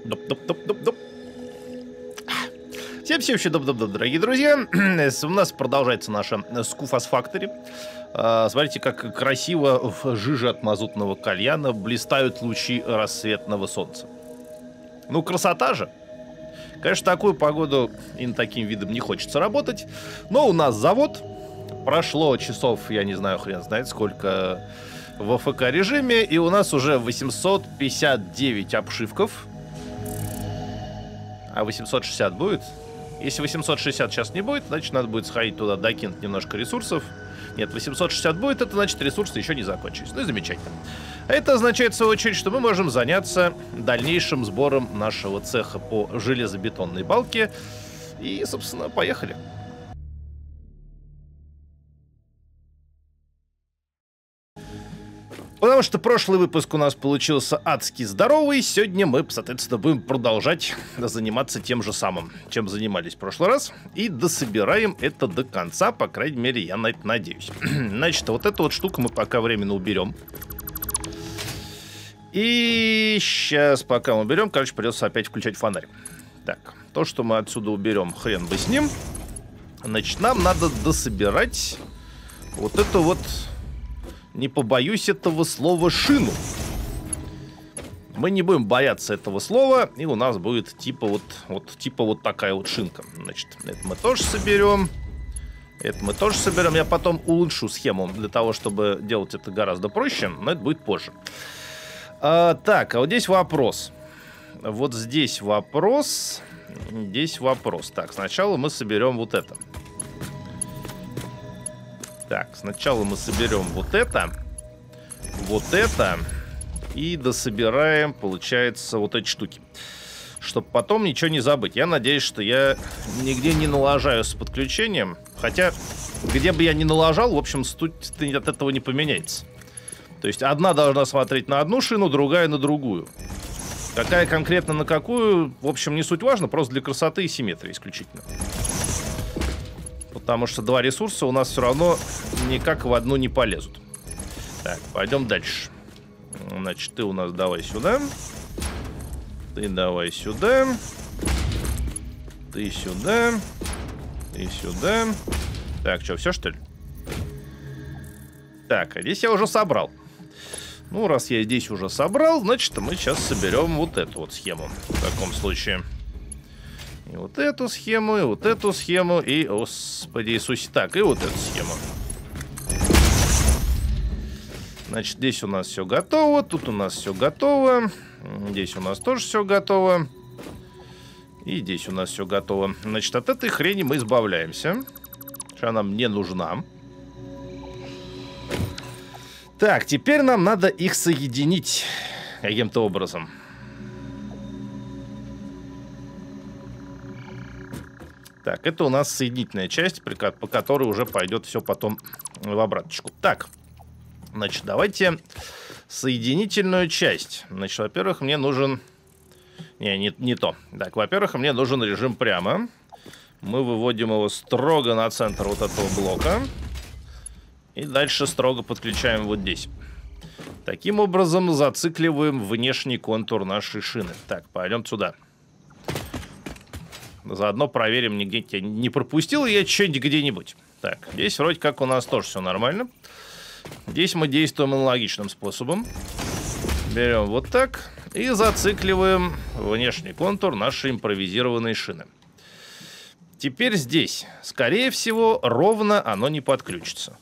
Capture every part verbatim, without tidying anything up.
Доп-доп-доп-доп-доп. Всем всем вообще доп-доп-доп, дорогие друзья. У нас продолжается наша Скуфас Factory. Смотрите, как красиво в жиже от мазутного кальяна блистают лучи рассветного солнца. Ну, красота же. Конечно, такую погоду и на таким видом не хочется работать. Но у нас завод. Прошло часов, я не знаю, хрен знает сколько, в АФК режиме. И у нас уже восемьсот пятьдесят девять обшивков. А восемьсот шестьдесят будет? Если восемьсот шестьдесят сейчас не будет, значит, надо будет сходить туда, докинуть немножко ресурсов. Нет, восемьсот шестьдесят будет, это значит, ресурсы еще не закончились. Ну и замечательно. Это означает, в свою очередь, что мы можем заняться дальнейшим сбором нашего цеха по железобетонной балке. И, собственно, поехали. Потому что прошлый выпуск у нас получился адски здоровый, сегодня мы, соответственно, будем продолжать заниматься тем же самым, чем занимались в прошлый раз, и дособираем это до конца, по крайней мере, я на это надеюсь. Значит, вот эту вот штуку мы пока временно уберем. И сейчас, пока мы уберем, короче, придется опять включать фонарь. Так, то, что мы отсюда уберем, хрен бы с ним. Значит, нам надо дособирать вот эту вот... Не побоюсь этого слова, шину. Мы не будем бояться этого слова, и у нас будет типа вот, вот, типа вот такая вот шинка. Значит, это мы тоже соберем. Это мы тоже соберем. Я потом улучшу схему для того, чтобы делать это гораздо проще, но это будет позже. А, так, а вот здесь вопрос. Вот здесь вопрос. Здесь вопрос. Так, сначала мы соберем вот это. Так, сначала мы соберем вот это, вот это, и дособираем, получается, вот эти штуки. Чтобы потом ничего не забыть. Я надеюсь, что я нигде не налажаю с подключением. Хотя, где бы я ни налажал, в общем, суть от этого не поменяется. То есть, одна должна смотреть на одну шину, другая на другую. Какая конкретно на какую, в общем, не суть важно, просто для красоты и симметрии исключительно. Потому что два ресурса у нас все равно никак в одну не полезут. Так, пойдем дальше. Значит, ты у нас давай сюда. Ты давай сюда. Ты сюда. Ты сюда. Так, что, все что ли? Так, а здесь я уже собрал. Ну, раз я здесь уже собрал, значит, мы сейчас соберем вот эту вот схему. В таком случае... И вот эту схему, и вот эту схему, и, господи Иисусе, так, и вот эту схему. Значит, здесь у нас все готово, тут у нас все готово, здесь у нас тоже все готово, и здесь у нас все готово. Значит, от этой хрени мы избавляемся, что она нам не нужна. Так, теперь нам надо их соединить каким-то образом. Так, это у нас соединительная часть, по которой уже пойдет все потом в обраточку. Так, значит, давайте соединительную часть. Значит, во-первых, мне нужен... Не, не, не то. Так, во-первых, мне нужен режим прямо. Мы выводим его строго на центр вот этого блока. И дальше строго подключаем вот здесь. Таким образом, зацикливаем внешний контур нашей шины. Так, пойдем сюда. Заодно проверим, нигде я не пропустил я что-нибудь где-нибудь. Так, здесь вроде как у нас тоже все нормально. Здесь мы действуем аналогичным способом. Берем вот так и зацикливаем внешний контур нашей импровизированной шины. Теперь здесь, скорее всего, ровно оно не подключится.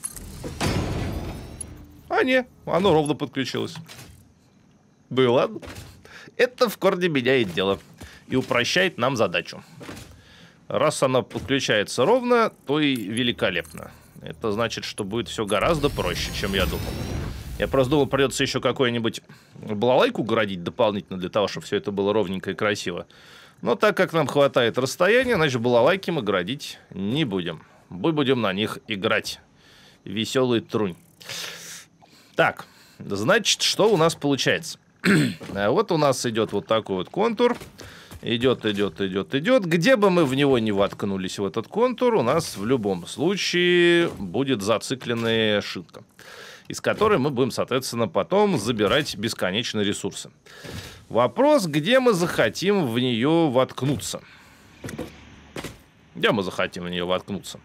А не, оно ровно подключилось. Было. Это в корне меняет дело. И упрощает нам задачу. Раз она подключается ровно, то и великолепно. Это значит, что будет все гораздо проще, чем я думал. Я просто думал, придется еще какую-нибудь балалайку городить дополнительно, для того, чтобы все это было ровненько и красиво. Но так как нам хватает расстояния, значит, балалайки мы городить не будем. Мы будем на них играть. Веселый трунь. Так, значит, что у нас получается? Вот у нас идет вот такой вот контур. Идет, идет, идет, идет. Где бы мы в него не воткнулись, в этот контур, у нас в любом случае будет зацикленная шинка. из которой мы будем, соответственно, потом забирать бесконечные ресурсы. Вопрос, где мы захотим в нее воткнуться. Где мы захотим в нее воткнуться?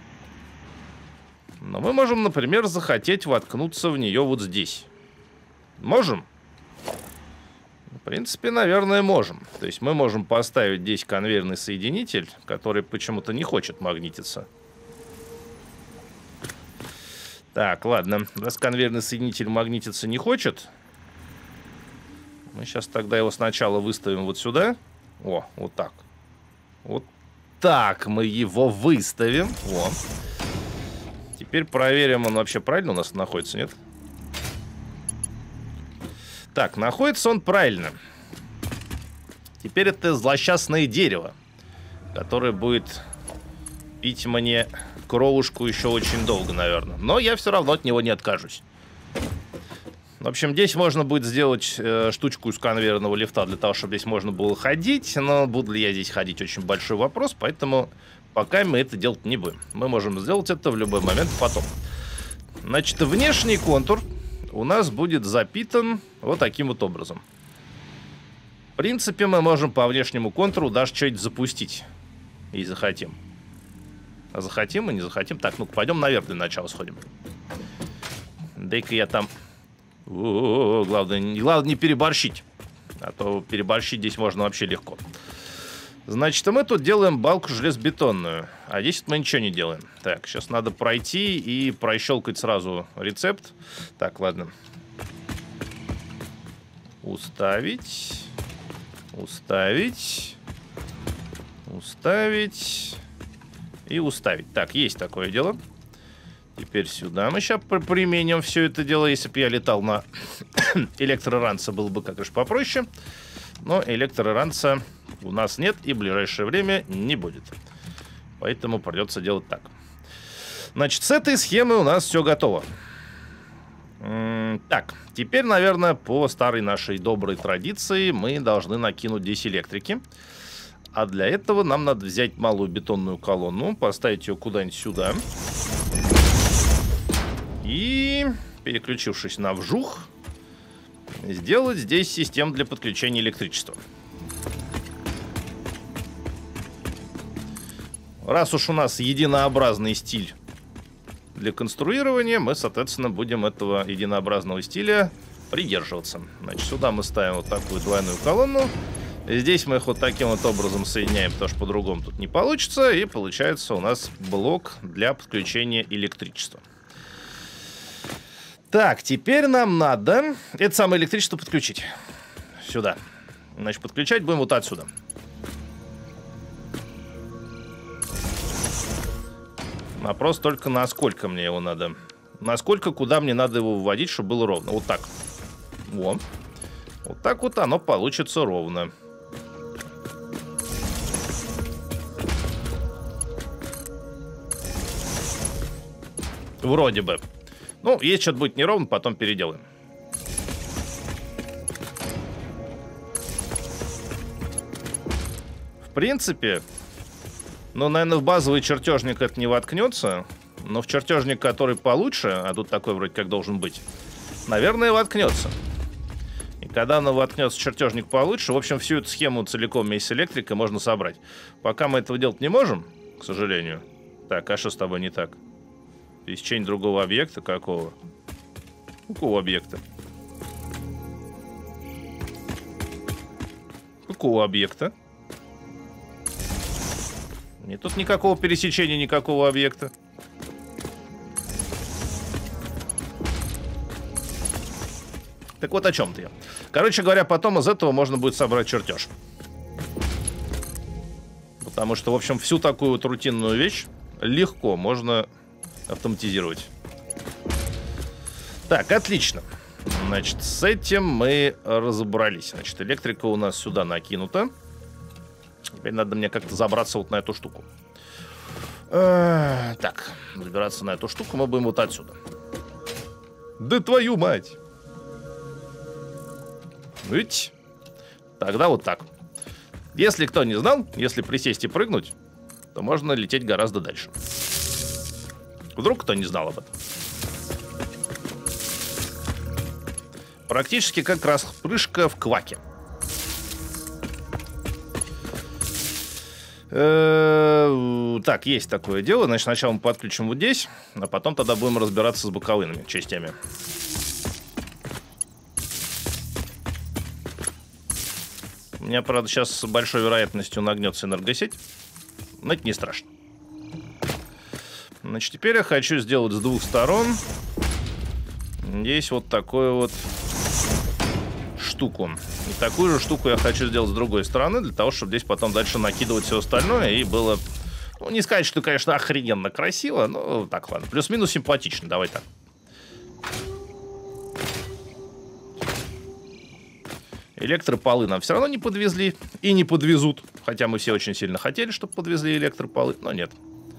Но мы можем, например, захотеть воткнуться в нее вот здесь. Можем? В принципе, наверное, можем. То есть мы можем поставить здесь конвейерный соединитель, который почему-то не хочет магнититься. Так, ладно. Раз конвейерный соединитель магнититься не хочет, мы сейчас тогда его сначала выставим вот сюда. О, вот так. Вот так мы его выставим. О. Теперь проверим, он вообще правильно у нас находится, нет? Так, находится он правильно. Теперь это злосчастное дерево, которое будет пить мне кровушку еще очень долго, наверное. Но я все равно от него не откажусь. В общем, здесь можно будет сделать э, штучку из конвейерного лифта для того, чтобы здесь можно было ходить. Но буду ли я здесь ходить, очень большой вопрос. Поэтому пока мы это делать не будем. Мы можем сделать это в любой момент потом. Значит, внешний контур у нас будет запитан вот таким вот образом. В принципе, мы можем по внешнему контуру даже что-нибудь запустить, если захотим. А захотим и не захотим. Так, ну-ка, пойдем наверх для начала сходим. Дай-ка я там... О-о-о, главное, главное не переборщить. А то переборщить здесь можно вообще легко. Значит, мы тут делаем балку железобетонную. А здесь мы ничего не делаем. Так, сейчас надо пройти и прощелкать сразу рецепт. Так, ладно. Уставить. Уставить. Уставить. И уставить. Так, есть такое дело. Теперь сюда мы сейчас применим все это дело. Если бы я летал на электроранце, было бы как-то попроще. Но электроранца у нас нет и в ближайшее время не будет. Поэтому придется делать так. Значит, с этой схемой у нас все готово. М-м- так, теперь, наверное, по старой нашей доброй традиции мы должны накинуть здесь электрики. А для этого нам надо взять малую бетонную колонну, поставить ее куда-нибудь сюда. И, переключившись на вжух, сделать здесь систему для подключения электричества. Раз уж у нас единообразный стиль для конструирования, мы, соответственно, будем этого единообразного стиля придерживаться. Значит, сюда мы ставим вот такую двойную колонну. Здесь мы их вот таким вот образом соединяем, потому что по-другому тут не получится. И получается у нас блок для подключения электричества. Так, теперь нам надо это самое электричество подключить. Сюда. Значит, подключать будем вот отсюда. Вопрос только, насколько мне его надо. Насколько, куда мне надо его вводить, чтобы было ровно. Вот так. Во. Вот так вот оно получится ровно. Вроде бы. Ну, если что-то будет неровно, потом переделаем. В принципе, ну, наверное, в базовый чертежник это не воткнется. Но в чертежник, который получше, а тут такой вроде как должен быть, наверное, воткнется. И когда оно воткнется в чертежник получше, в общем, всю эту схему целиком вместе с электрикой можно собрать. Пока мы этого делать не можем, к сожалению. Так, а что с тобой не так? Пересечение другого объекта какого? Какого объекта? Какого объекта? Нет тут никакого пересечения, никакого объекта. Так вот о чем-то я. Короче говоря, потом из этого можно будет собрать чертеж. Потому что, в общем, всю такую вот рутинную вещь легко можно автоматизировать. Так, отлично. Значит, с этим мы разобрались. Значит, электрика у нас сюда накинута. Теперь надо мне как-то забраться вот на эту штуку. Э-э- так, забираться на эту штуку мы будем вот отсюда. Да твою мать! Ведь тогда вот так. Если кто не знал, если присесть и прыгнуть, то можно лететь гораздо дальше. Вдруг кто не знал об этом. Практически как распрыжка в кваке. Так, есть такое дело. Значит, сначала мы подключим вот здесь, а потом тогда будем разбираться с боковыми частями. У меня, правда, сейчас с большой вероятностью нагнется энергосеть. Но это не страшно. Значит, теперь я хочу сделать с двух сторон здесь вот такую вот штуку. И такую же штуку я хочу сделать с другой стороны, для того, чтобы здесь потом дальше накидывать все остальное и было... Ну, не сказать, что, конечно, охрененно красиво, но так, ладно. Плюс-минус симпатично, давай так. Электрополы нам все равно не подвезли и не подвезут. Хотя мы все очень сильно хотели, чтобы подвезли электрополы, но нет.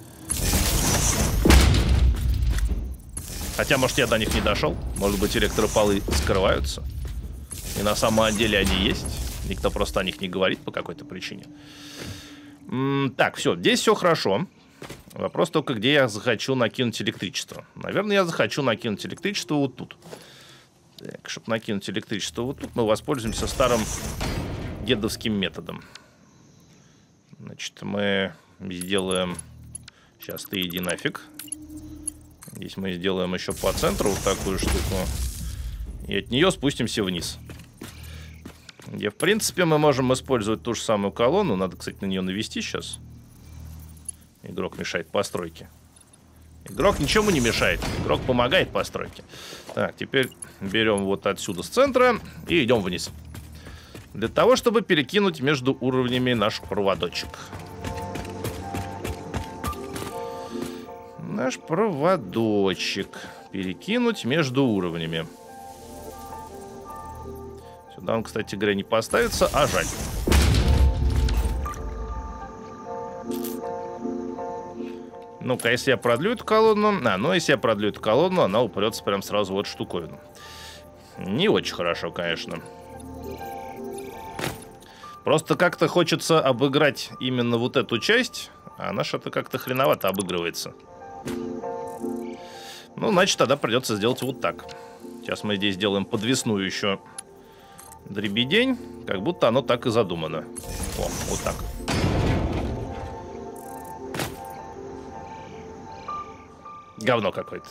Хотя, может, я до них не дошел. Может быть, электрополы скрываются. И на самом деле они есть. Никто просто о них не говорит по какой-то причине. М-м, так, все, здесь все хорошо. Вопрос только, где я захочу накинуть электричество. Наверное, я захочу накинуть электричество вот тут. Так, чтобы накинуть электричество вот тут, мы воспользуемся старым дедовским методом. Значит, мы сделаем... Сейчас ты иди нафиг. Здесь мы сделаем еще по центру вот такую штуку. И от нее спустимся вниз. Где, в принципе, мы можем использовать ту же самую колонну. Надо, кстати, на нее навести сейчас. Игрок мешает постройке. Игрок ничему не мешает. Игрок помогает постройке. Так, теперь берем вот отсюда с центра и идем вниз. Для того, чтобы перекинуть между уровнями наш проводочек. Наш проводочек. Перекинуть между уровнями. Сюда он, кстати говоря, не поставится, а жаль. Ну-ка, если я продлю эту колонну... А, ну, если я продлю эту колонну, она упрется прям сразу в эту штуковину. Не очень хорошо, конечно. Просто как-то хочется обыграть именно вот эту часть, а она что-то как-то хреновато обыгрывается. Ну, значит, тогда придется сделать вот так. Сейчас мы здесь сделаем подвесную еще дребедень, как будто оно так и задумано. О, вот так. Говно какое-то.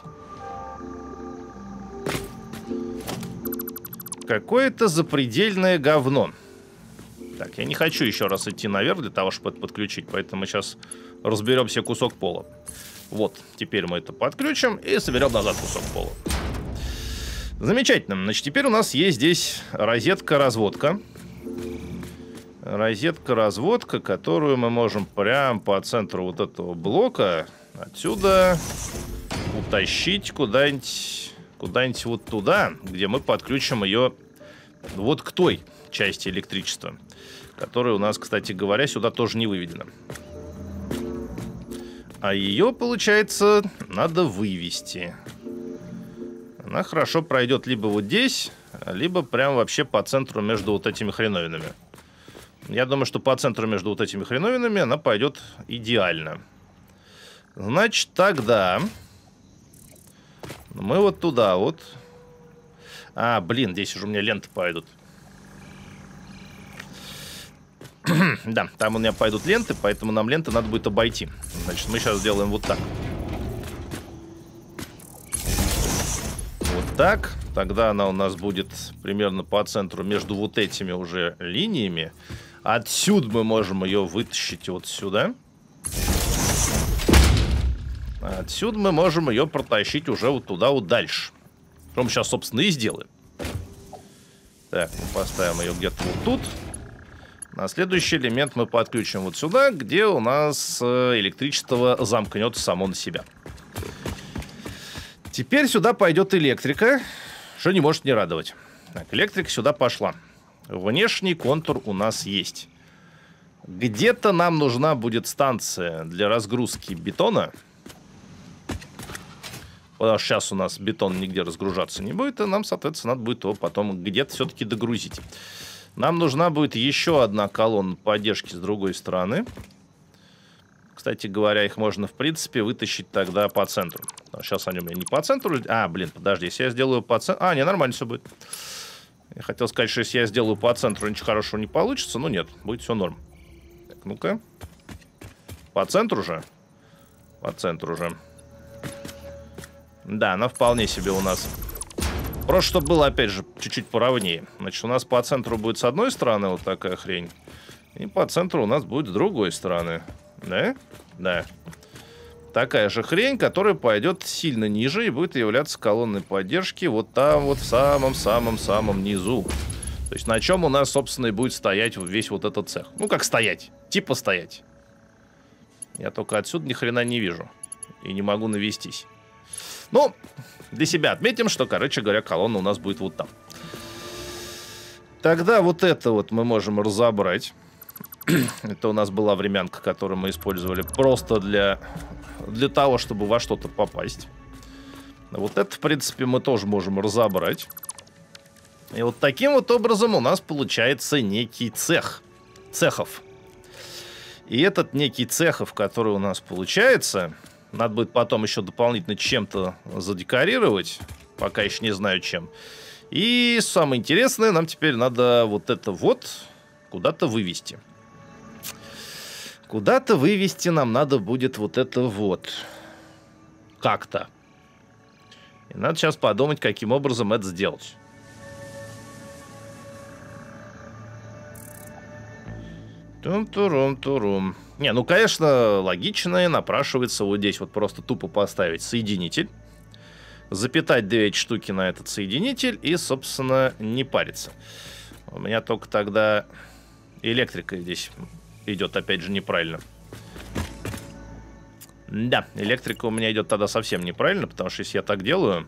Какое-то запредельное говно. Так, я не хочу еще раз идти наверх для того, чтобы это подключить, поэтому мы сейчас разберем себе кусок пола. Вот, теперь мы это подключим и соберем назад кусок пола. Замечательно. Значит, теперь у нас есть здесь розетка-разводка. Розетка-разводка, которую мы можем прямо по центру вот этого блока отсюда утащить куда-нибудь куда-нибудь вот туда, где мы подключим ее вот к той части электричества, которая у нас, кстати говоря, сюда тоже не выведена. А ее, получается, надо вывести. Она хорошо пройдет либо вот здесь, либо прям вообще по центру между вот этими хреновинами. Я думаю, что по центру между вот этими хреновинами она пойдет идеально. Значит, тогда мы вот туда вот. А, блин, здесь уже у меня ленты пойдут. Да, там у меня пойдут ленты, поэтому нам ленты надо будет обойти. Значит, мы сейчас сделаем вот так. Вот так. Тогда она у нас будет примерно по центру между вот этими уже линиями. Отсюда мы можем ее вытащить вот сюда. Отсюда мы можем ее протащить уже вот туда вот дальше. Что мы сейчас, собственно, и сделаем. Так, мы поставим ее где-то вот тут. На следующий элемент мы подключим вот сюда, где у нас электричество замкнет само на себя. Теперь сюда пойдет электрика, что не может не радовать. Так, электрика сюда пошла. Внешний контур у нас есть. Где-то нам нужна будет станция для разгрузки бетона. Потому что сейчас у нас бетон нигде разгружаться не будет, и нам, соответственно, надо будет его потом где-то все-таки догрузить. Нам нужна будет еще одна колонна поддержки с другой стороны. Кстати говоря, их можно, в принципе, вытащить тогда по центру. Сейчас они у меня не по центру. А, блин, подожди, если я сделаю по центру... А, не, нормально все будет. Я хотел сказать, что если я сделаю по центру, ничего хорошего не получится. Но нет, будет все норм. Так, ну-ка. По центру же. По центру же. Да, она вполне себе у нас. Просто чтобы было, опять же, чуть-чуть поровнее. Значит, у нас по центру будет с одной стороны вот такая хрень. И по центру у нас будет с другой стороны. Да? Да. Такая же хрень, которая пойдет сильно ниже и будет являться колонной поддержки вот там вот в самом-самом-самом низу. То есть на чем у нас, собственно, и будет стоять весь вот этот цех. Ну, как стоять. Типа стоять. Я только отсюда ни хрена не вижу. И не могу навестись. Ну, для себя отметим, что, короче говоря, колонна у нас будет вот там. Тогда вот это вот мы можем разобрать. Это у нас была времянка, которую мы использовали просто для, для того, чтобы во что-то попасть. Вот это, в принципе, мы тоже можем разобрать. И вот таким вот образом у нас получается некий цех. Цехов. И этот некий цехов, который у нас получается, надо будет потом еще дополнительно чем-то задекорировать. Пока еще не знаю чем. И самое интересное, нам теперь надо вот это вот куда-то вывести. Куда-то вывести нам надо будет вот это вот. Как-то. И надо сейчас подумать, каким образом это сделать. Тум-турум-турум. Не, ну, конечно, логично и напрашивается вот здесь вот просто тупо поставить соединитель. Запитать две эти штуки на этот соединитель и, собственно, не париться. У меня только тогда электрика здесь идет, опять же, неправильно. Да, электрика у меня идет тогда совсем неправильно, потому что если я так делаю...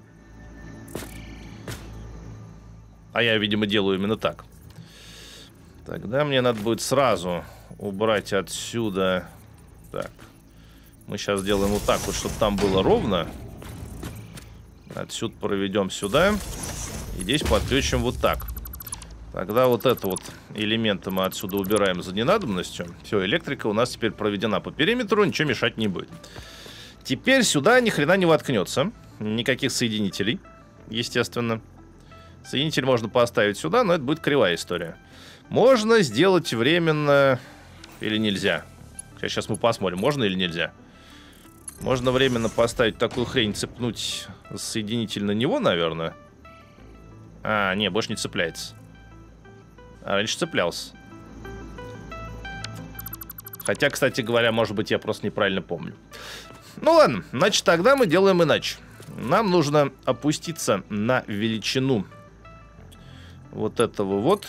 А я, видимо, делаю именно так. Тогда мне надо будет сразу убрать отсюда. Так. Мы сейчас сделаем вот так вот, чтобы там было ровно. Отсюда проведем сюда. И здесь подключим вот так. Тогда вот это вот элементы мы отсюда убираем за ненадобностью. Все, электрика у нас теперь проведена по периметру, ничего мешать не будет. Теперь сюда ни хрена не воткнется. Никаких соединителей, естественно. Соединитель можно поставить сюда, но это будет кривая история. Можно сделать временно или нельзя. Сейчас мы посмотрим, можно или нельзя. Можно временно поставить такую хрень, цепнуть соединитель на него, наверное. А, не, больше не цепляется. А раньше цеплялся. Хотя, кстати говоря, может быть, я просто неправильно помню. Ну ладно, значит, тогда мы делаем иначе. Нам нужно опуститься на величину вот этого вот.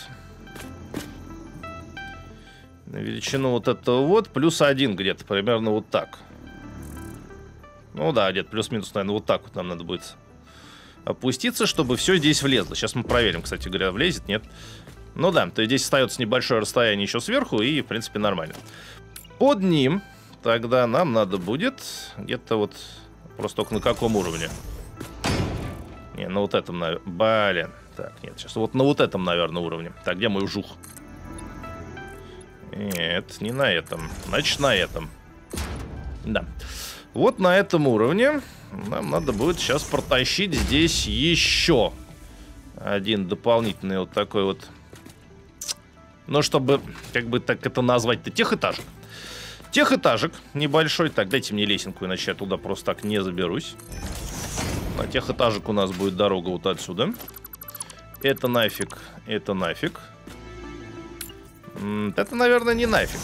На величину вот этого вот. Плюс один где-то, примерно вот так. Ну да, где-то плюс-минус, наверное, вот так вот нам надо будет опуститься, чтобы все здесь влезло. Сейчас мы проверим, кстати говоря, влезет, нет. Ну да, то есть здесь остается небольшое расстояние еще сверху, и, в принципе, нормально. Под ним тогда нам надо будет где-то вот... Просто только на каком уровне? Не, на вот этом, наверное. Блин. Так, нет, сейчас вот на вот этом, наверное, уровне. Так, где мой жух? Нет, не на этом. Значит, на этом. Да. Вот на этом уровне нам надо будет сейчас протащить здесь еще один дополнительный вот такой вот... Ну, чтобы, как бы так это назвать-то, техэтажик. Техэтажик небольшой. Так, дайте мне лесенку, иначе я туда просто так не заберусь. На техэтажик у нас будет дорога вот отсюда. Это нафиг, это нафиг. Это, наверное, не нафиг.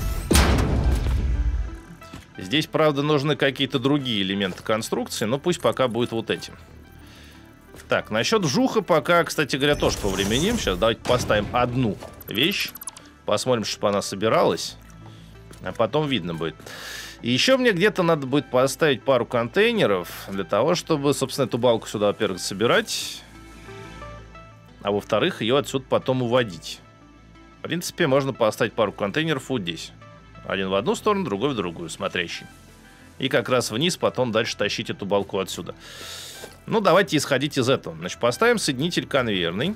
Здесь, правда, нужны какие-то другие элементы конструкции, но пусть пока будет вот этим. Так, насчет жуха пока, кстати говоря, тоже повременим. Сейчас давайте поставим одну вещь. Посмотрим, чтобы она собиралась. А потом видно будет. И еще мне где-то надо будет поставить пару контейнеров для того, чтобы, собственно, эту балку сюда, во-первых, собирать. А во-вторых, ее отсюда потом уводить. В принципе, можно поставить пару контейнеров вот здесь. Один в одну сторону, другой в другую, смотрящий. И как раз вниз потом дальше тащить эту балку отсюда. Ну, давайте исходить из этого. Значит, поставим соединитель конвейерный.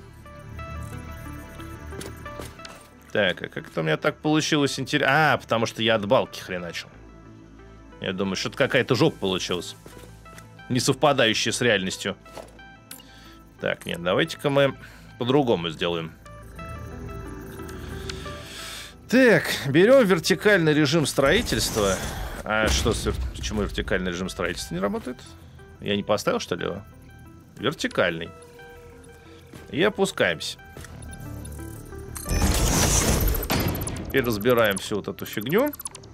Так, а как это у меня так получилось интересно? А, потому что я от балки хреначил. Я думаю, что-то какая-то жопа получилась. Не совпадающая с реальностью. Так, нет, давайте-ка мы по-другому сделаем. Так, берем вертикальный режим строительства. А что, с... почему вертикальный режим строительства не работает? Я не поставил, что ли, его? Вертикальный. И опускаемся. Теперь разбираем всю вот эту фигню.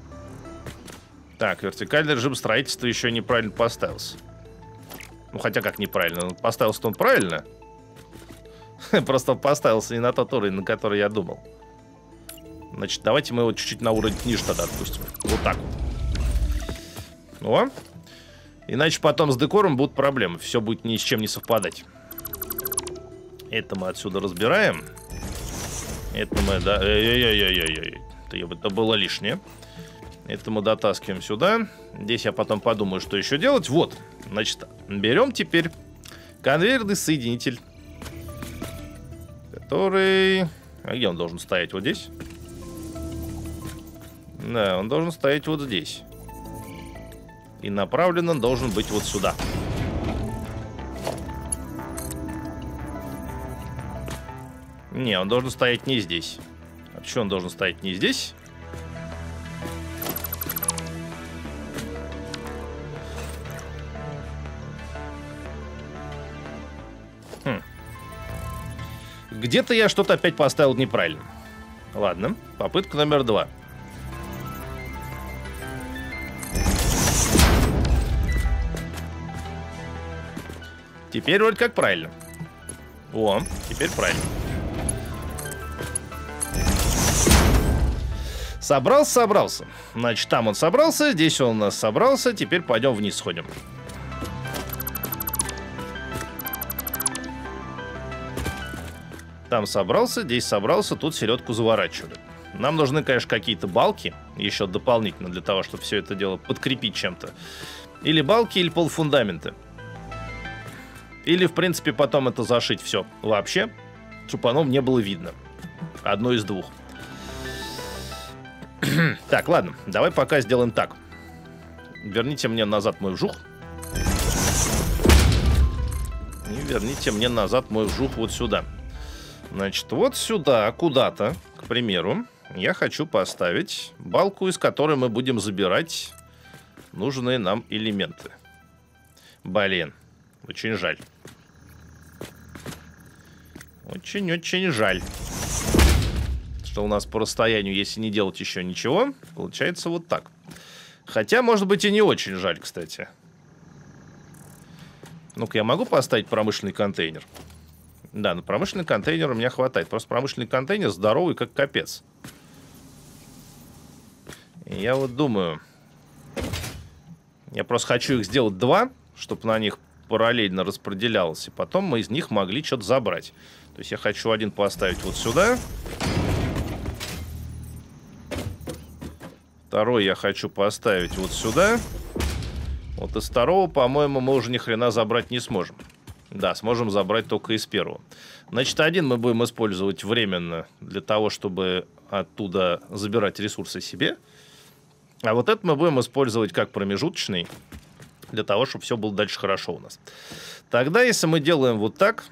Так, вертикальный режим строительства еще неправильно поставился. Ну, хотя как неправильно? Поставился-то он правильно. Просто поставился не на тот уровень, на который я думал. Значит, давайте мы его чуть-чуть на уровень ниже тогда отпустим. Вот так вот. О. Иначе потом с декором будут проблемы. Все будет ни с чем не совпадать. Это мы отсюда разбираем. Это мы, да... Ой-ой-ой-ой-ой. Это было лишнее. Это мы дотаскиваем сюда. Здесь я потом подумаю, что еще делать. Вот. Значит, берем теперь конвейерный соединитель. Который... А где он должен стоять? Вот здесь? Да, он должен стоять вот здесь. И направлен он должен быть вот сюда. Не, он должен стоять не здесь. А почему он должен стоять не здесь? Хм. Где-то я что-то опять поставил неправильно. Ладно, попытка номер два. Теперь вроде как правильно. О, теперь правильно. Собрался, собрался. Значит, там он собрался, здесь он у нас собрался. Теперь пойдем вниз сходим. Там собрался, здесь собрался, тут середку заворачивали. Нам нужны, конечно, какие-то балки еще дополнительно для того, чтобы все это дело подкрепить чем-то. Или балки, или полфундамента. Или, в принципе, потом это зашить все вообще, чтобы оно не было видно. Одно из двух. Так, ладно, давай пока сделаем так. Верните мне назад мой вжух. И верните мне назад мой вжух вот сюда. Значит, вот сюда, куда-то, к примеру, я хочу поставить балку, из которой мы будем забирать нужные нам элементы. Блин, очень жаль. Очень-очень жаль. Что у нас по расстоянию, если не делать еще ничего, получается вот так. Хотя, может быть, и не очень жаль, кстати. Ну-ка, я могу поставить промышленный контейнер? Да, на промышленный контейнер у меня хватает. Просто промышленный контейнер здоровый, как капец. И я вот думаю... Я просто хочу их сделать два, чтобы на них параллельно распределялось. И потом мы из них могли что-то забрать. То есть я хочу один поставить вот сюда. Второй я хочу поставить вот сюда. Вот из второго, по-моему, мы уже ни хрена забрать не сможем. Да, сможем забрать только из первого. Значит, один мы будем использовать временно для того, чтобы оттуда забирать ресурсы себе. А вот этот мы будем использовать как промежуточный, для того, чтобы все было дальше хорошо у нас. Тогда, если мы делаем вот так...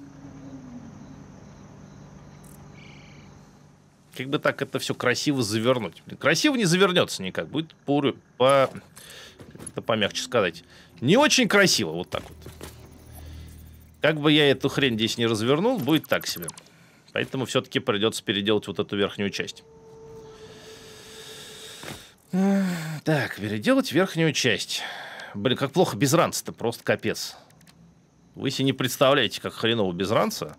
Как бы так это все красиво завернуть. Красиво не завернется никак. Будет по... по это помягче сказать. Не очень красиво, вот так вот. Как бы я эту хрень здесь не развернул, будет так себе. Поэтому все-таки придется переделать вот эту верхнюю часть. Так, переделать верхнюю часть. Блин, как плохо без ранца-то, просто капец. Вы себе не представляете, как хреново без ранца.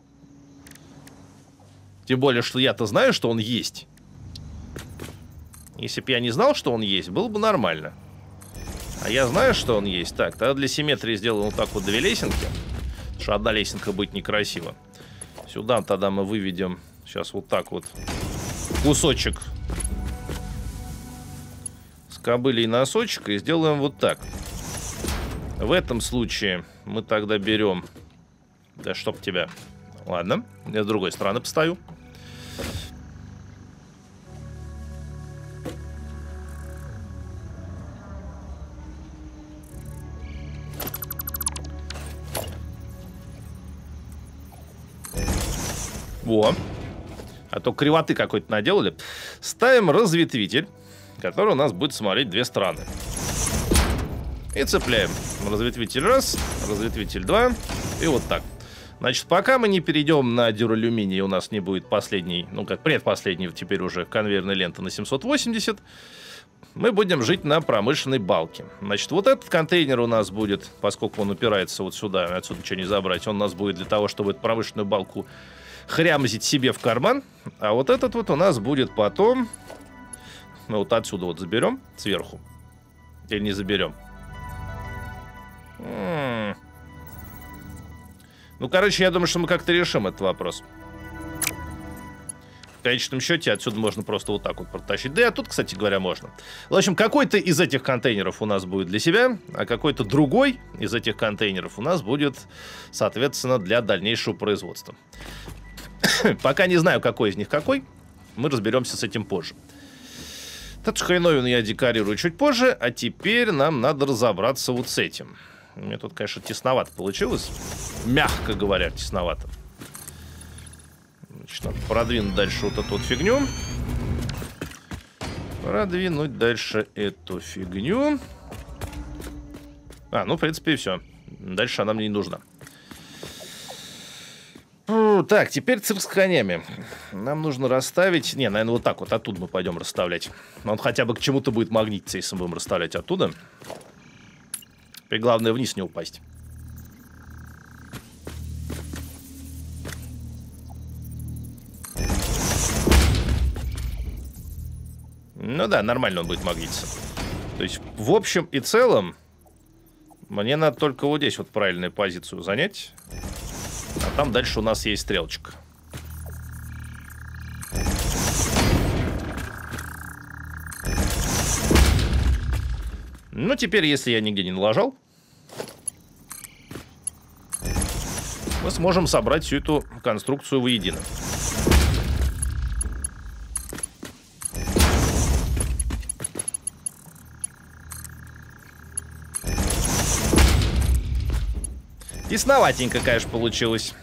Тем более, что я-то знаю, что он есть. Если бы я не знал, что он есть, было бы нормально. А я знаю, что он есть. Так, тогда для симметрии сделаем вот так вот две лесенки. Потому что одна лесенка будет некрасиво. Сюда тогда мы выведем сейчас вот так вот кусочек с кобылей носочек и сделаем вот так. В этом случае мы тогда берем... Да чтоб тебя... Ладно, я с другой стороны поставлю. Во. А то кривоты какой-то наделали. Ставим разветвитель, который у нас будет смотреть две стороны. И цепляем. Разветвитель раз, разветвитель два. И вот так. Значит, пока мы не перейдем на дюралюминий, у нас не будет последней, ну как предпоследней теперь уже конвейерной ленты на семьсот восемьдесят, мы будем жить на промышленной балке. Значит, вот этот контейнер у нас будет, поскольку он упирается вот сюда, отсюда ничего не забрать, он у нас будет для того, чтобы эту промышленную балку хрямзить себе в карман. А вот этот вот у нас будет потом, мы вот отсюда вот заберем сверху. Или не заберем? М-м-м. Ну, короче, я думаю, что мы как-то решим этот вопрос. В конечном счете отсюда можно просто вот так вот протащить. Да и тут, кстати говоря, можно. В общем, какой-то из этих контейнеров у нас будет для себя, а какой-то другой из этих контейнеров у нас будет, соответственно, для дальнейшего производства. Пока не знаю, какой из них какой. Мы разберемся с этим позже. Этот хреновину я декорирую чуть позже, а теперь нам надо разобраться вот с этим. Мне тут, конечно, тесновато получилось. Мягко говоря, тесновато. Значит, надо продвинуть дальше вот эту вот фигню. Продвинуть дальше эту фигню. А, ну, в принципе, и все. Дальше она мне не нужна. Так, теперь цирк с конями. Нам нужно расставить... Не, наверное, вот так вот. Оттуда мы пойдем расставлять. Он хотя бы к чему-то будет магнититься, если мы будем расставлять оттуда. И главное, вниз не упасть. Ну да, нормально он будет магнититься. То есть, в общем и целом, мне надо только вот здесь вот правильную позицию занять. А там дальше у нас есть стрелочка. Ну, теперь, если я нигде не налажал, мы сможем собрать всю эту конструкцию воедино. Тесноватенько, конечно, получилось.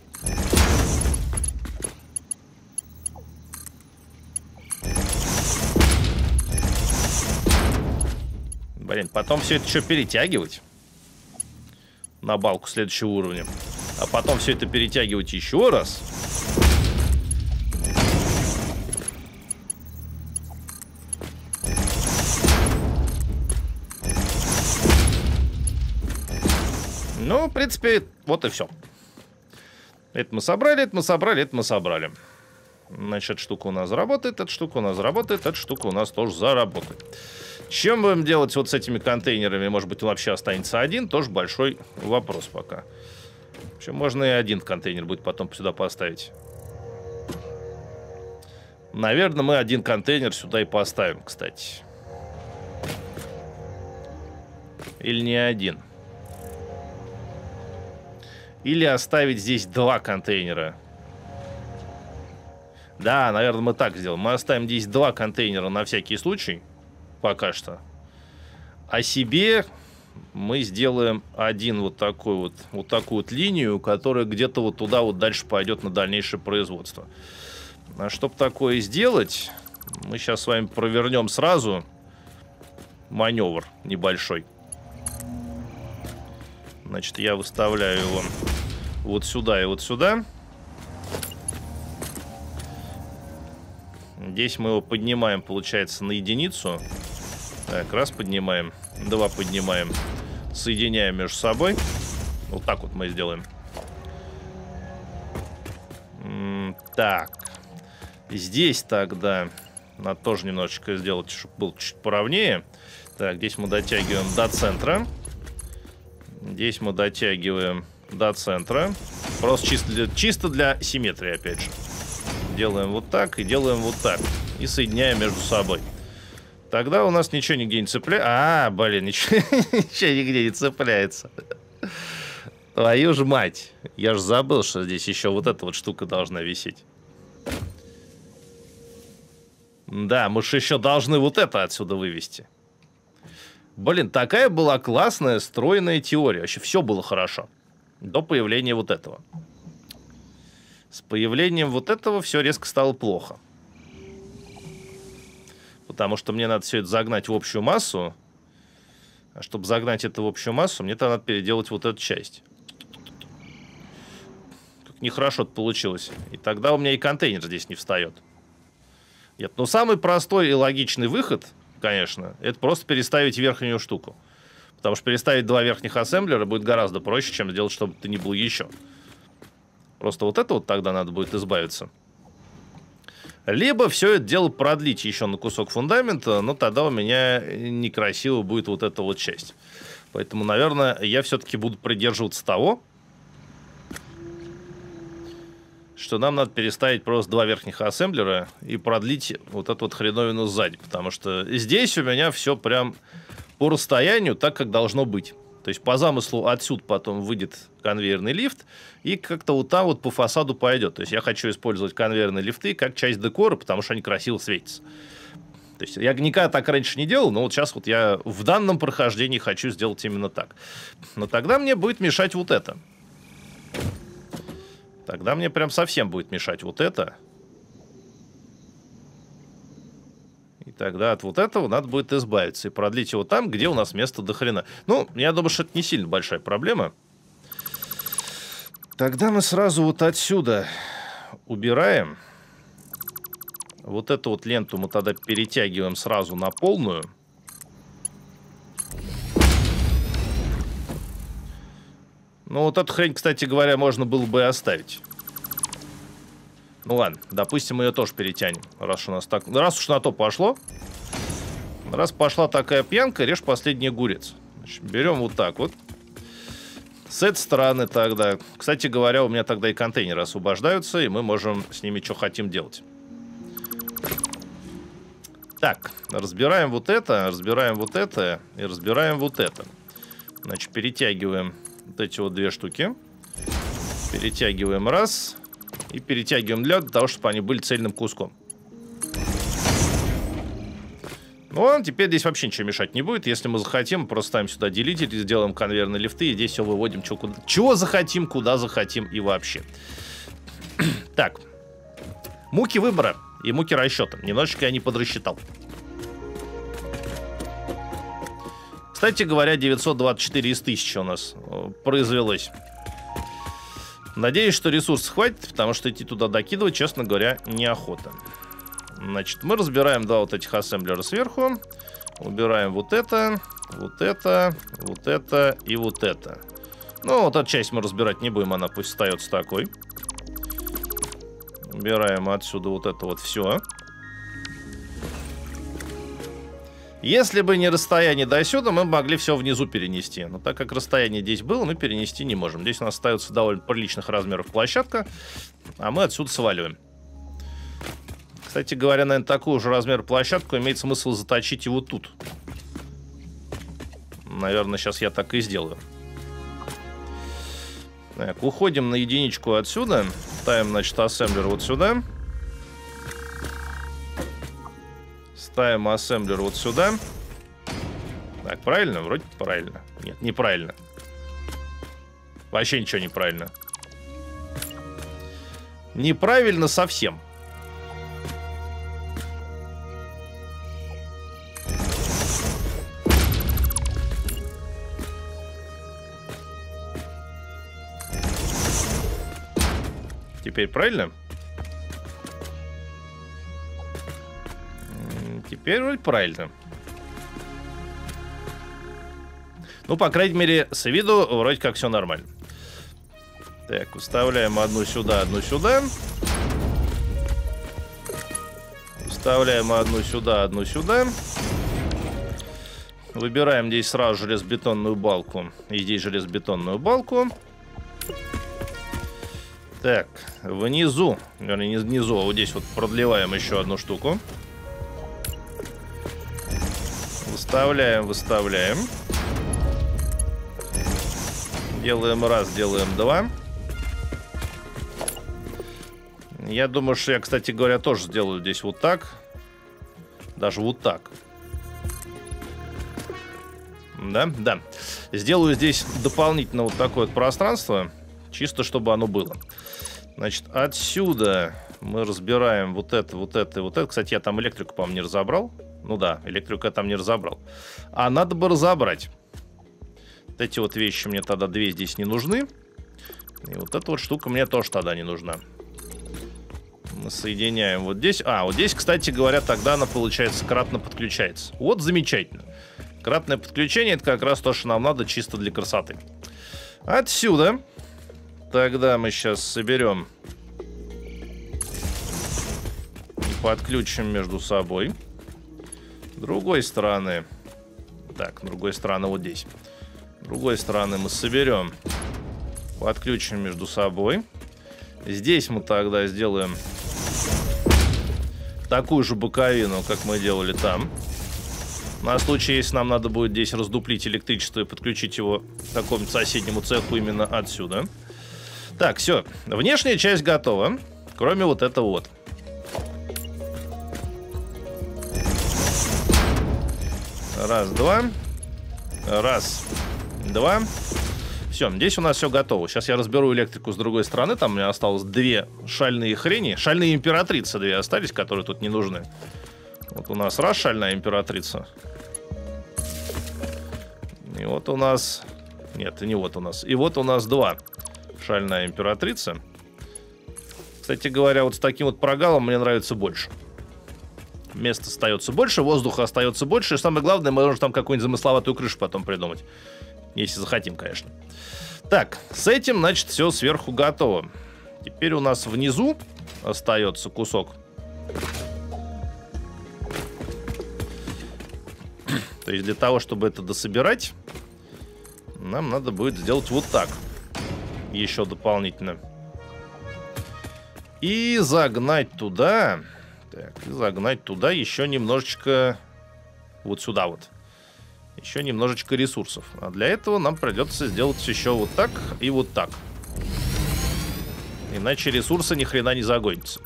Блин, потом все это еще перетягивать на балку следующего уровня. А потом все это перетягивать еще раз. Ну, в принципе, вот и все. Это мы собрали, это мы собрали, это мы собрали. Значит, эта штука у нас заработает, эта штука у нас заработает, эта штука у нас тоже заработает. Чем будем делать вот с этими контейнерами? Может быть, он вообще останется один? Тоже большой вопрос пока. В общем, можно и один контейнер будет потом сюда поставить. Наверное, мы один контейнер сюда и поставим, кстати. Или не один. Или оставить здесь два контейнера. Да, наверное, мы так сделаем. Мы оставим здесь два контейнера на всякий случай. Пока что. А себе мы сделаем один вот такой вот, вот такую вот линию, которая где-то вот туда вот дальше пойдет на дальнейшее производство. А чтобы такое сделать, мы сейчас с вами провернем сразу маневр небольшой. Значит, я выставляю его вот сюда и вот сюда. Здесь мы его поднимаем, получается, на единицу. Так, раз поднимаем, два поднимаем, соединяем между собой. Вот так вот мы сделаем. М-м, так. Здесь тогда надо тоже немножечко сделать, чтобы было чуть поровнее. Так, здесь мы дотягиваем до центра. Здесь мы дотягиваем до центра. Просто чисто для, чисто для симметрии, опять же. Делаем вот так и делаем вот так. И соединяем между собой. Тогда у нас ничего нигде не цепляется. А, блин, ничего, ничего нигде не цепляется. Твою ж мать. Я ж забыл, что здесь еще вот эта вот штука должна висеть. Да, мы же еще должны вот это отсюда вывести. Блин, такая была классная, стройная теория. Вообще все было хорошо. До появления вот этого. С появлением вот этого все резко стало плохо. Потому что мне надо все это загнать в общую массу. А чтобы загнать это в общую массу, мне тогда надо переделать вот эту часть. Как нехорошо это получилось. И тогда у меня и контейнер здесь не встает. Нет, ну самый простой и логичный выход, конечно, это просто переставить верхнюю штуку. Потому что переставить два верхних ассемблера будет гораздо проще, чем сделать, чтобы это не было еще. Просто вот это вот тогда надо будет избавиться. Либо все это дело продлить еще на кусок фундамента, но тогда у меня некрасиво будет вот эта вот часть. Поэтому, наверное, я все-таки буду придерживаться того, что нам надо переставить просто два верхних ассемблера и продлить вот эту вот хреновину сзади. Потому что здесь у меня все прям по расстоянию так, как должно быть. То есть по замыслу отсюда потом выйдет конвейерный лифт и как-то вот там вот по фасаду пойдет. То есть я хочу использовать конвейерные лифты как часть декора, потому что они красиво светятся. То есть я никогда так раньше не делал, но вот сейчас вот я в данном прохождении хочу сделать именно так. Но тогда мне будет мешать вот это. Тогда мне прям совсем будет мешать вот это. И тогда от вот этого надо будет избавиться и продлить его там, где у нас место до хрена. Ну, я думаю, что это не сильно большая проблема. Тогда мы сразу вот отсюда убираем. Вот эту вот ленту мы тогда перетягиваем сразу на полную. Ну, вот эту хрень, кстати говоря, можно было бы и оставить. Ну ладно, допустим, мы ее тоже перетянем. Раз у нас так, раз уж на то пошло. Раз пошла такая пьянка, режь последний огурец. Значит, берем вот так вот. С этой стороны тогда. Кстати говоря, у меня тогда и контейнеры освобождаются, и мы можем с ними что хотим делать. Так, разбираем вот это, разбираем вот это и разбираем вот это. Значит, перетягиваем вот эти вот две штуки. Перетягиваем раз. И перетягиваем для того, чтобы они были цельным куском. Ну, а теперь здесь вообще ничего мешать не будет. Если мы захотим, просто ставим сюда делитель, сделаем конвейерные лифты, и здесь все выводим, чего, куда, чего захотим, куда захотим и вообще. Так. Муки выбора и муки расчета. Немножечко я не подрасчитал. Кстати говоря, девятьсот двадцать четыре из тысячи у нас произвелось. Надеюсь, что ресурсов хватит, потому что идти туда докидывать, честно говоря, неохота. Значит, мы разбираем два вот этих ассемблера сверху. Убираем вот это, вот это, вот это и вот это. Ну, вот эту часть мы разбирать не будем, она пусть остается такой. Убираем отсюда вот это вот все. Если бы не расстояние до сюда, мы могли все внизу перенести. Но так как расстояние здесь было, мы перенести не можем. Здесь у нас остается довольно приличных размеров площадка, а мы отсюда сваливаем. Кстати говоря, наверное, такую же размер площадку имеет смысл заточить и вот тут. Наверное, сейчас я так и сделаю. Так, уходим на единичку отсюда. Ставим, значит, ассемблер вот сюда. Ставим ассемблер вот сюда. Так, правильно? Вроде правильно. Нет, неправильно. Вообще ничего неправильно. Неправильно совсем. Теперь правильно? Теперь вроде правильно. Ну, по крайней мере, с виду вроде как все нормально. Так, вставляем одну сюда, одну сюда. Вставляем одну сюда, одну сюда. Выбираем здесь сразу железобетонную балку. И здесь железобетонную балку. Так, внизу, вернее, не внизу, а вот здесь вот продлеваем еще одну штуку. Выставляем, выставляем. Делаем раз, делаем два. Я думаю, что я, кстати говоря, тоже сделаю здесь вот так. Даже вот так. Да, да. Сделаю здесь дополнительно вот такое вот пространство. Чисто, чтобы оно было. Значит, отсюда мы разбираем вот это, вот это и вот это. Кстати, я там электрику, по-моему, не разобрал. Ну да, электрику я там не разобрал. А надо бы разобрать. Вот эти вот вещи мне тогда две здесь не нужны. И вот эта вот штука мне тоже тогда не нужна. Мы соединяем вот здесь. А, вот здесь, кстати говоря, тогда она, получается, кратно подключается. Вот замечательно. Кратное подключение — это как раз то, что нам надо чисто для красоты. Отсюда тогда мы сейчас соберем и подключим между собой. С другой стороны, так, с другой стороны вот здесь. С другой стороны мы соберем, подключим между собой. Здесь мы тогда сделаем такую же боковину, как мы делали там. На случай, если нам надо будет здесь раздуплить электричество и подключить его к такому соседнему цеху именно отсюда. Так, все. Внешняя часть готова, кроме вот этого вот. Раз, два. Раз, два. Все, здесь у нас все готово. Сейчас я разберу электрику с другой стороны. Там у меня осталось две шальные хрени. Шальные императрицы две остались, которые тут не нужны. Вот у нас раз шальная императрица. И вот у нас... Нет, не вот у нас. И вот у нас два шальная императрица. Кстати говоря, вот с таким вот прогалом мне нравится больше. Места остается больше, воздуха остается больше. И самое главное, мы можем там какую-нибудь замысловатую крышу потом придумать. Если захотим, конечно. Так, с этим, значит, все сверху готово. Теперь у нас внизу остается кусок. То есть для того, чтобы это дособирать, нам надо будет сделать вот так. Еще дополнительно. И загнать туда... Так, и загнать туда еще немножечко... Вот сюда вот. Еще немножечко ресурсов. А для этого нам придется сделать еще вот так и вот так. Иначе ресурсы ни хрена не загонятся.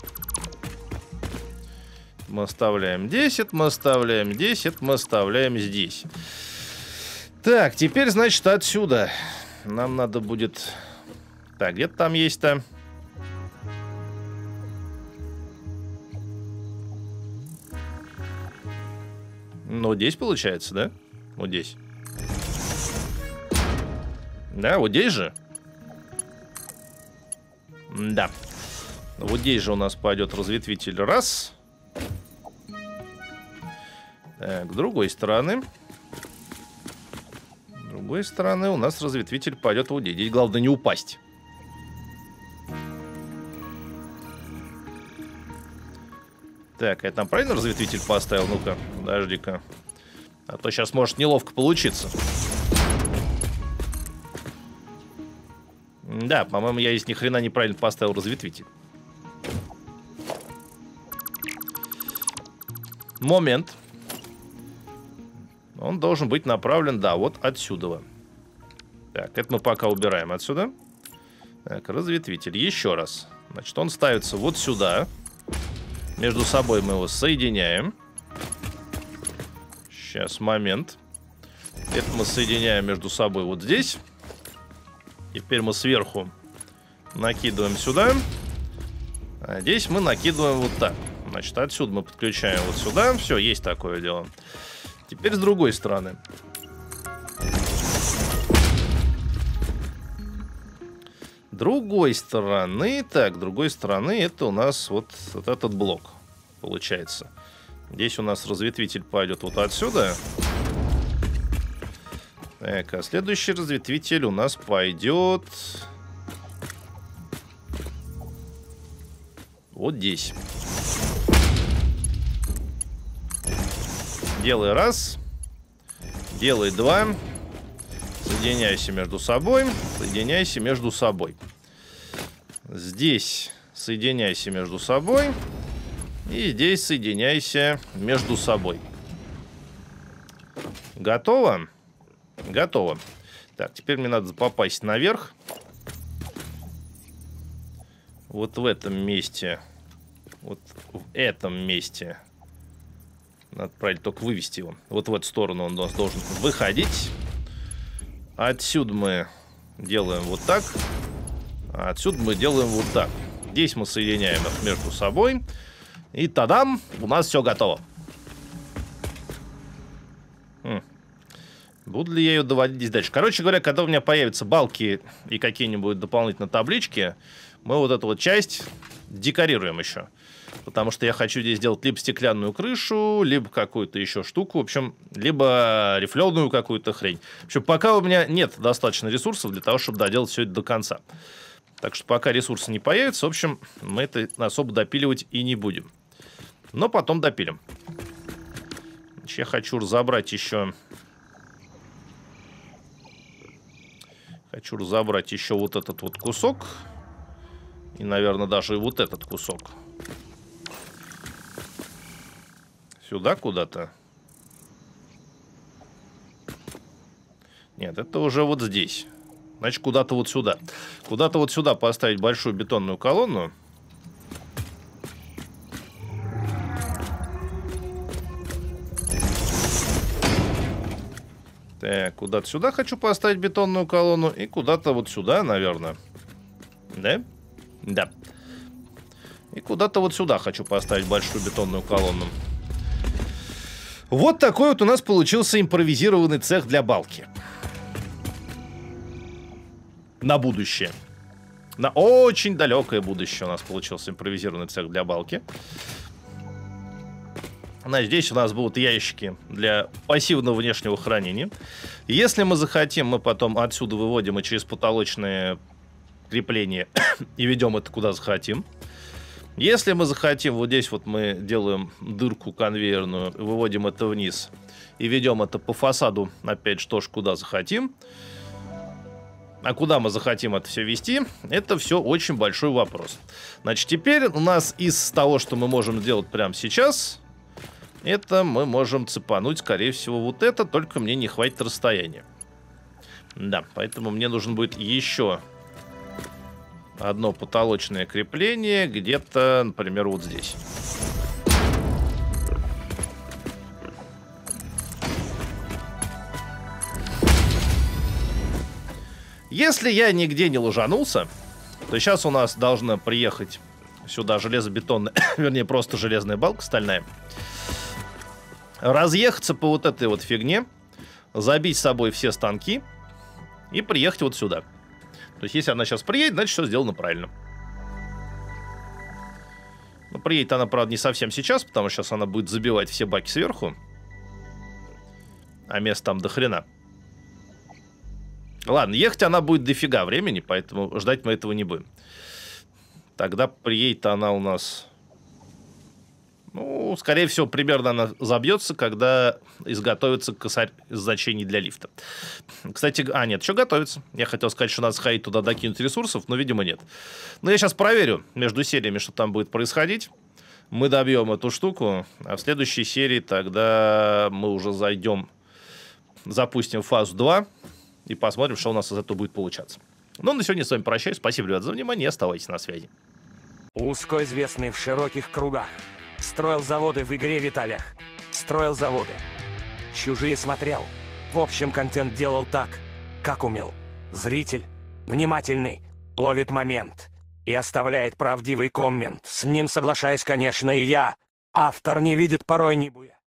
Мы оставляем десять, мы оставляем десять, мы оставляем здесь. Так, теперь, значит, отсюда нам надо будет... Так, где-то там есть-то... Ну, вот здесь получается, да? Вот здесь. Да, вот здесь же. Да. Вот здесь же у нас пойдет разветвитель. Раз. Так, с другой стороны. С другой стороны у нас разветвитель пойдет вот здесь. Здесь главное не упасть. Так, я там правильно разветвитель поставил? Ну-ка, подожди-ка. А то сейчас может неловко получиться. Да, по-моему, я здесь ни хрена неправильно поставил разветвитель. Момент. Он должен быть направлен, да, вот отсюда. Так, это мы пока убираем отсюда. Так, разветвитель. Еще раз. Значит, он ставится вот сюда. Между собой мы его соединяем. Сейчас, момент. Это мы соединяем между собой вот здесь. Теперь мы сверху накидываем сюда. А здесь мы накидываем вот так. Значит, отсюда мы подключаем вот сюда. Все, есть такое дело. Теперь с другой стороны. Другой стороны, так, другой стороны это у нас вот, вот этот блок получается. Здесь у нас разветвитель пойдет вот отсюда. Так, а следующий разветвитель у нас пойдет вот здесь. Делай раз, делай два. Соединяйся между собой, соединяйся между собой. Здесь соединяйся между собой. И здесь соединяйся между собой. Готово? Готово. Так, теперь мне надо попасть наверх. Вот в этом месте. Вот в этом месте. Надо правильно только вывести его. Вот в эту сторону он у нас должен выходить. Отсюда мы делаем вот так. А отсюда мы делаем вот так. Здесь мы соединяем их между собой. И тадам, у нас все готово. Хм. Буду ли я ее доводить дальше? Короче говоря, когда у меня появятся балки и какие-нибудь дополнительные таблички, мы вот эту вот часть декорируем еще. Потому что я хочу здесь сделать либо стеклянную крышу, либо какую-то еще штуку. В общем, либо рифленую какую-то хрень. В общем, пока у меня нет достаточно ресурсов для того, чтобы доделать все это до конца. Так что пока ресурсы не появятся, в общем, мы это особо допиливать и не будем. Но потом допилим. Значит, я хочу разобрать еще... Хочу разобрать еще вот этот вот кусок. И, наверное, даже и вот этот кусок. Сюда куда-то. Нет, это уже вот здесь. Значит, куда-то вот сюда. Куда-то вот сюда поставить большую бетонную колонну. Так, куда-то сюда хочу поставить бетонную колонну. И куда-то вот сюда, наверное. Да? Да. И куда-то вот сюда хочу поставить большую бетонную колонну. Вот такой вот у нас получился импровизированный цех для балки. На будущее. На очень далекое будущее у нас получился импровизированный цех для балки. Значит, здесь у нас будут ящики для пассивного внешнего хранения. Если мы захотим, мы потом отсюда выводим и через потолочные крепления и ведем это куда захотим. Если мы захотим, вот здесь вот мы делаем дырку конвейерную, выводим это вниз и ведем это по фасаду, опять же, тоже куда захотим. А куда мы захотим это все вести, это все очень большой вопрос. Значит, теперь у нас из того, что мы можем сделать прямо сейчас, это мы можем цепануть, скорее всего, вот это, только мне не хватит расстояния. Да, поэтому мне нужен будет еще... одно потолочное крепление где-то, например, вот здесь. Если я нигде не ложанулся, то сейчас у нас должна приехать сюда железобетонная, вернее, просто железная балка стальная. Разъехаться по вот этой вот фигне, забить с собой все станки и приехать вот сюда. То есть, если она сейчас приедет, значит, все сделано правильно. Но приедет она, правда, не совсем сейчас, потому что сейчас она будет забивать все баки сверху. А мест там до хрена. Ладно, ехать она будет дофига времени, поэтому ждать мы этого не будем. Тогда приедет она у нас... Ну, скорее всего, примерно она забьется, когда изготовится косарь значений для лифта. Кстати, а, нет, еще готовится. Я хотел сказать, что надо сходить туда, докинуть ресурсов, но, видимо, нет. Но я сейчас проверю между сериями, что там будет происходить. Мы добьем эту штуку, а в следующей серии тогда мы уже зайдем, запустим фазу два и посмотрим, что у нас из этого будет получаться. Ну, на сегодня с вами прощаюсь. Спасибо, ребят, за внимание. Оставайтесь на связи. Узко известный в широких кругах. Строил заводы в игре Виталях. Строил заводы. Чужие смотрел. В общем, контент делал так, как умел. Зритель, внимательный, ловит момент и оставляет правдивый коммент. С ним соглашаюсь, конечно, и я. Автор не видит порой не буя.